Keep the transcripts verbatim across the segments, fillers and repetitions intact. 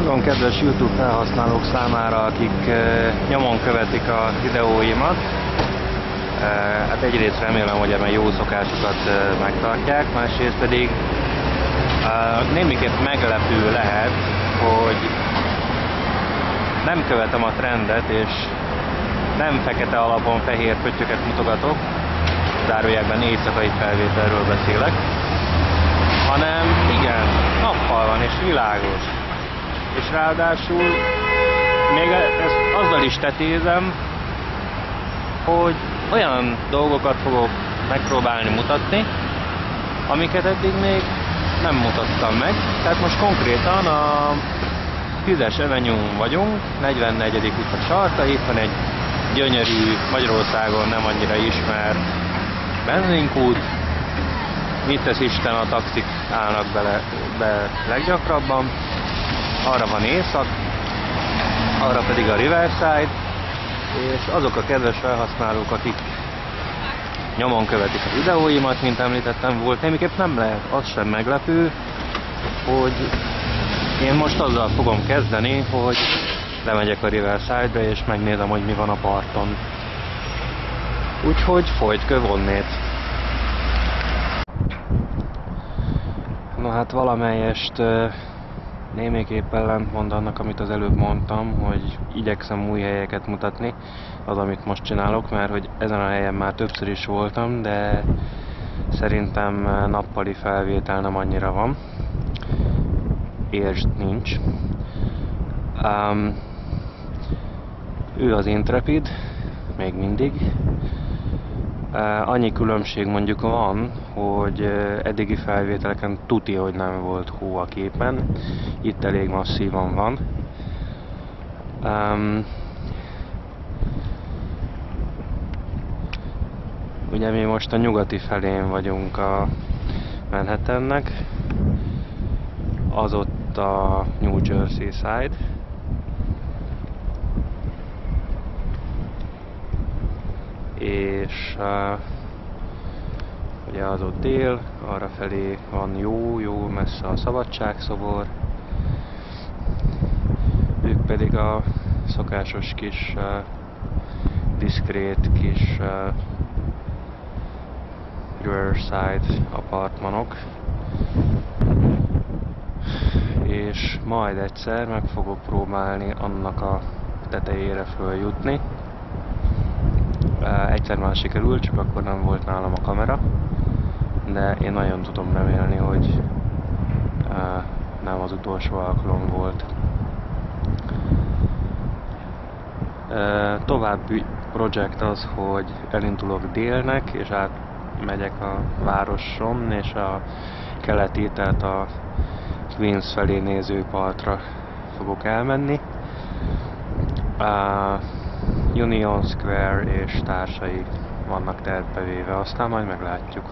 azon kedves YouTube felhasználók számára, akik nyomon követik a videóimat. Hát egyrészt remélem, hogy ebben jó szokásokat megtartják, másrészt pedig némiképp meglepő lehet, hogy nem követem a trendet, és nem fekete alapon fehér pöttyöket mutogatok, zárójelben éjszakai felvételről beszélek, hanem igen, nappal van és világos. És ráadásul még ezt azzal is tetézem, hogy olyan dolgokat fogok megpróbálni mutatni, amiket eddig még nem mutattam meg. Tehát most konkrétan a tízes Avenue-n vagyunk, negyvennegyedik utca sarka, itt van egy gyönyörű, Magyarországon nem annyira ismert benzinkút. Mit tesz Isten, a taxik állnak bele, be leggyakrabban. Arra van észak, arra pedig a Riverside, és azok a kedves felhasználók, akik nyomon követik a videóimat, mint említettem, volt némiképp nem lehet az sem meglepő, hogy én most azzal fogom kezdeni, hogy lemegyek a Riverside-re és megnézem, hogy mi van a parton. Úgyhogy folyt kövonnét. No hát valamelyest némiképp ellentmond annak, amit az előbb mondtam, hogy igyekszem új helyeket mutatni, az, amit most csinálok, mert hogy ezen a helyen már többször is voltam, de szerintem nappali felvétel nem annyira van. És nincs. Um, ő az Intrepid, még mindig. Uh, annyi különbség mondjuk van, hogy uh, eddigi felvételeken tuti, hogy nem volt hó a képen. Itt elég masszívan van. Um, ugye mi most a nyugati felén vagyunk a Manhattannek. Az ott a New Jersey side. És uh, ugye az ott dél, arra felé van jó, jó messze a Szabadságszobor. Ők pedig a szokásos kis, uh, diszkrét kis uh, Riverside apartmanok. És majd egyszer meg fogok próbálni annak a tetejére följutni. Egyszer már sikerült, csak akkor nem volt nálam a kamera, de én nagyon tudom remélni, hogy nem az utolsó alkalom volt. További projekt az, hogy elindulok délnek, és átmegyek a városon, és a keleti, tehát a Queens felé néző partra fogok elmenni. Uh, Union Square és társai vannak tervbevéve, aztán majd meglátjuk.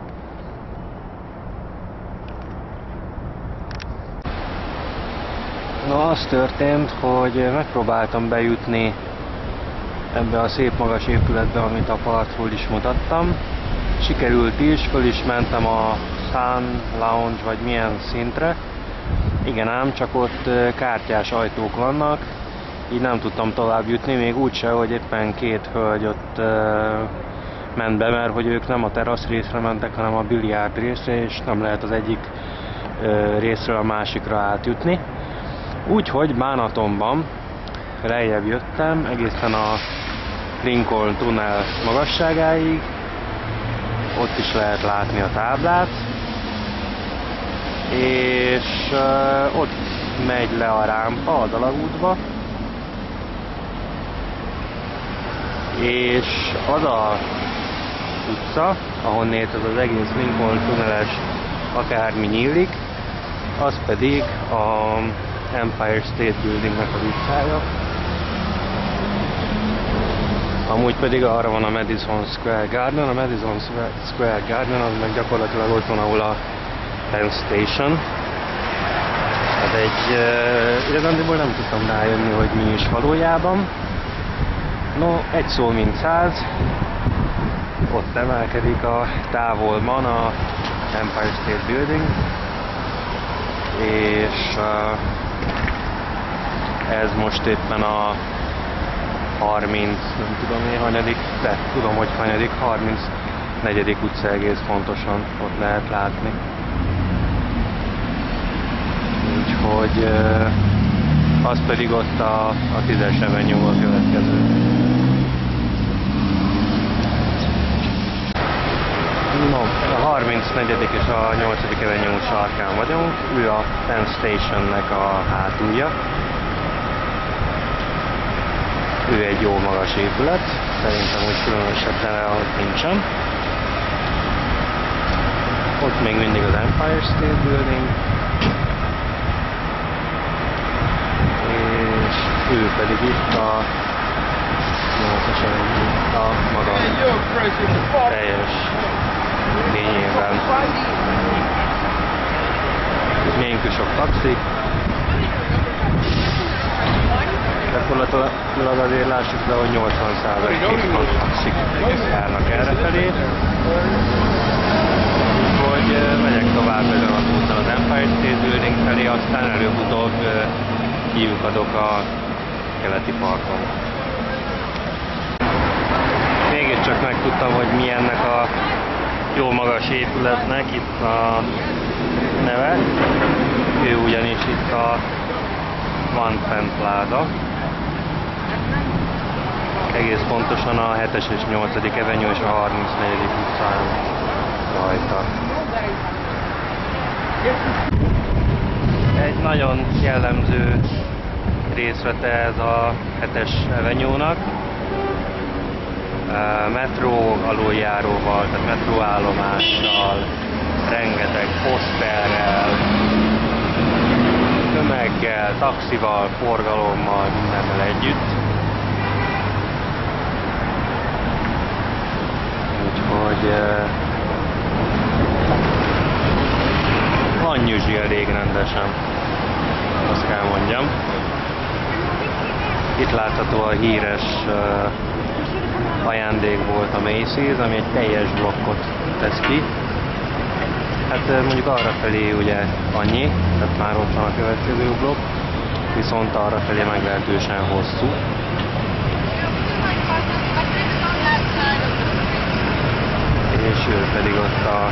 Na, az történt, hogy megpróbáltam bejutni ebbe a szép magas épületbe, amit a partról is mutattam. Sikerült is, föl is mentem a Sun Lounge vagy milyen szintre. Igen ám, csak ott kártyás ajtók vannak, így nem tudtam tovább jutni, még úgyse, hogy éppen két hölgy ott uh, ment be, mert hogy ők nem a terasz részre mentek, hanem a biliárd részre, és nem lehet az egyik uh, részről a másikra átjutni. Úgyhogy bánatomban lejjebb jöttem, egészen a Lincoln tunnel magasságáig, ott is lehet látni a táblát, és uh, ott megy le a rámpa az alagútba, és az a utca, ahonnét ez az egész Lincoln tunneles akármi nyílik, az pedig a Empire State Buildingnek az utcája. Amúgy pedig arra van a Madison Square Garden. A Madison Square Garden az meg gyakorlatilag ott van, ahol a Penn Station. Hát egy, uh, igazándiból nem tudtam rájönni, hogy mi is valójában. No, egy szó mint száz. Ott emelkedik a távolban a Empire State Building. És uh, Ez most éppen a harminc, nem tudom én hanyadik, de tudom, hogy hanyadik, harmincnegyedik utca egész pontosan, ott lehet látni. Úgyhogy az pedig ott a, a tízes Avenue a következő. No, a harmincnegyedik és a nyolcadik Avenue sarkán vagyunk, ő a Penn Stationnek a hátulja. Ő egy jó magas épület, szerintem úgy különösebb neve ott nincsen. Ott még mindig az Empire State Building. És ő pedig itt a nyolcas Avenue, a maga teljes lényében. Milyen sok taxi. Gyakorlatilag azért lássuk le, hogy nyolcvan százalékban taxik járnak errefelé. Úgyhogy megyek tovább ezen az úton az Empire State Building felé, aztán előbb-utóbb kiukadok a keleti parkon. Mégiscsak megtudtam, hogy mi ennek a jó magas épületnek itt a neve. Ő ugyanis itt a One Penn Plaza. Egész pontosan a hetes és nyolcadik Avenue és a harmincnegyedik utcán rajta. Egy nagyon jellemző részlete ez a hetes Avenue-nak. Metró aluljáróval, tehát metróállomással, rengeteg poszterrel, tömeggel, taxival, forgalommal, mindennel együtt. Úgyhogy uh, van nyüzsi elég rendesen, azt kell mondjam. Itt látható a híres uh, ajándék volt a Macy's, ami egy teljes blokkot tesz ki. Hát mondjuk arrafelé ugye annyi, tehát már ott van a következő blokk, viszont arrafelé meglehetősen hosszú. És ő pedig ott a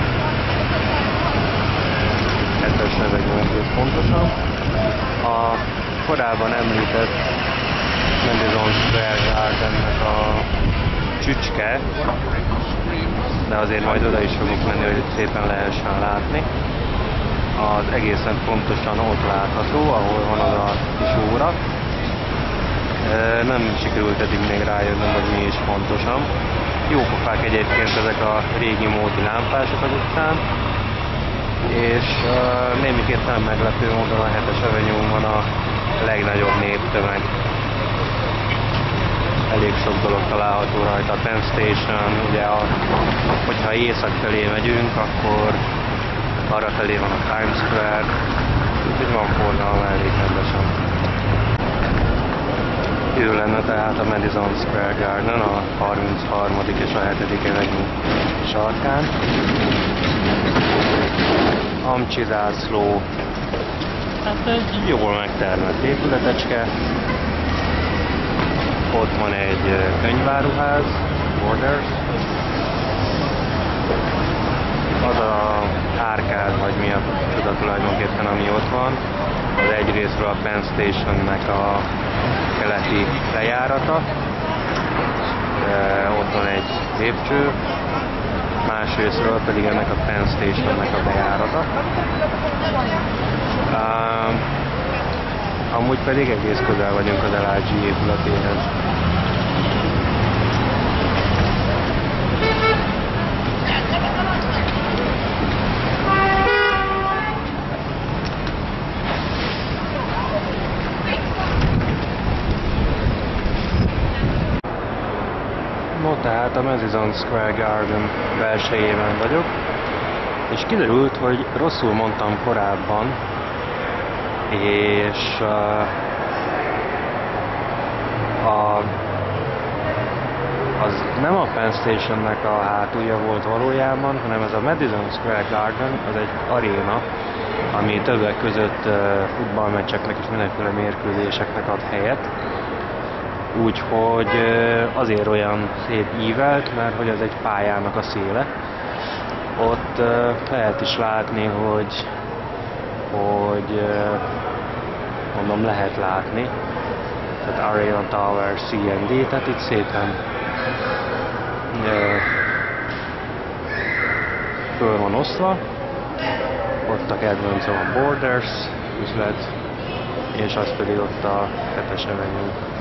hetes Avenue pontosan. A korábban említett Madison Square Gardennek a csücske, de azért majd oda is fogok menni, hogy szépen lehessen látni. Az egészen pontosan ott látható, ahol van az a kis óra. Nem sikerült eddig még rájönnöm, hogy mi is pontosan. Jó pofák egyébként ezek a régi módi lámpások az utcán. És uh, némiképpen meglepő módon a hetes Avenue-n van a legnagyobb néptömeg. Elég sok dolog található rajta, a Penn Station, ugye a, hogyha észak felé megyünk, akkor arra felé van a Times Square, úgyhogy van forgalma elég rendesen. Ő lenne tehát a Madison Square Garden, a harmincharmadik és a hetedik Avenue sarkán. Amcsi zászló, hát egy jól megtermett épületecske. Ott van egy könyváruház, Borders. Az a árkád, vagy mi a csoda tulajdonképpen, ami ott van, az egyrészről a Penn Stationnek a keleti lejárata. De ott van egy lépcső, másrészről pedig ennek a Penn Stationnek a bejárata. Uh, amúgy pedig egész közel vagyunk az el i gé épületéhez. No, tehát a Madison Square Garden belsejében vagyok, és kiderült, hogy rosszul mondtam korábban, és uh, a, az nem a Penn Stationnek a hátulja volt valójában, hanem ez a Madison Square Garden, az egy aréna, ami többek között futballmeccseknek és mindenféle mérkőzéseknek ad helyet. Úgyhogy azért olyan szép ívelt, mert hogy ez egy pályának a széle. Ott lehet is látni, hogy, hogy mondom, lehet látni. Tehát Arion Tower C and D, tehát itt szépen föl van osztva. Ott a kedvencem a Borders üzlet, és az pedig ott a hetes Avenue.